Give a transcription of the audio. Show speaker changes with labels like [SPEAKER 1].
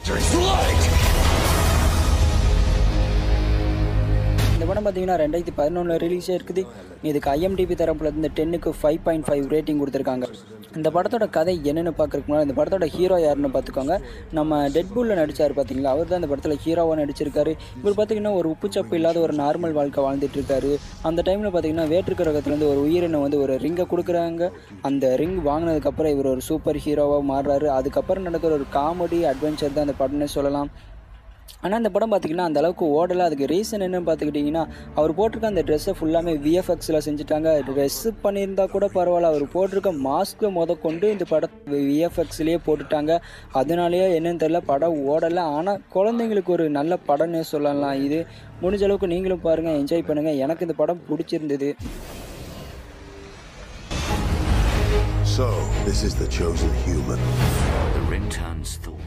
[SPEAKER 1] Victory's light.
[SPEAKER 2] இந்த படம் பார்த்தீங்கன்னா 2011 ரிலீஸ் இருக்குது. இதுக்கு IMDb தரப்புல இருந்து 10க்கு 5.5 ரேட்டிங் கொடுத்துருக்காங்க. இந்த படத்தோட கதை என்னென்னு பார்க்குறதுக்கு முன்னாடி இந்த படத்தோட ஹீரோ யாருன்னு பார்த்துக்கோங்க. நம்ம டெட்பூலில் நடித்தார் பார்த்தீங்களா, அவர் தான் இந்த படத்தில் ஹீரோவாக நடிச்சிருக்காரு. இவர் பார்த்தீங்கன்னா ஒரு உப்புச்சப்பு இல்லாத ஒரு நார்மல் வாழ்க்கை வாழ்ந்துட்டு இருக்காரு. அந்த டைமில் பார்த்தீங்கன்னா வேற்று கிரகத்துலேருந்து ஒரு உயிரினம் வந்து ஒரு ரிங்கை கொடுக்குறாங்க. அந்த ரிங் வாங்கினதுக்கப்புறம் இவர் ஒரு சூப்பர் ஹீரோவாக மாறுறாரு. அதுக்கப்புறம் நடக்கிற ஒரு காமெடி அட்வென்ச்சர் தான் அந்த படம்னே சொல்லலாம். ஆனால் இந்த படம் பார்த்திங்கன்னா அந்தளவுக்கு ஓடலை. அதுக்கு ரீசன் என்னென்னு பார்த்துக்கிட்டிங்கன்னா, அவர் போட்டிருக்க அந்த ட்ரெஸ்ஸை ஃபுல்லாமே VFXில் செஞ்சுட்டாங்க. ட்ரெஸ்ஸு பண்ணியிருந்தால் கூட பரவாயில்ல, அவர் போட்டிருக்க மாஸ்க்கை கொண்டு இந்த படத்தை VFXலேயே போட்டுட்டாங்க. அதனாலேயே என்னென்னு தெரியல, படம் ஓடலை. ஆனால் குழந்தைங்களுக்கு ஒரு நல்ல படம்னே சொல்லலாம். இது முடிஞ்ச அளவுக்கு நீங்களும் பாருங்கள், என்ஜாய் பண்ணுங்கள். எனக்கு இந்த படம் பிடிச்சிருந்தது.
[SPEAKER 3] So, this is the chosen human.
[SPEAKER 1] The ring turns the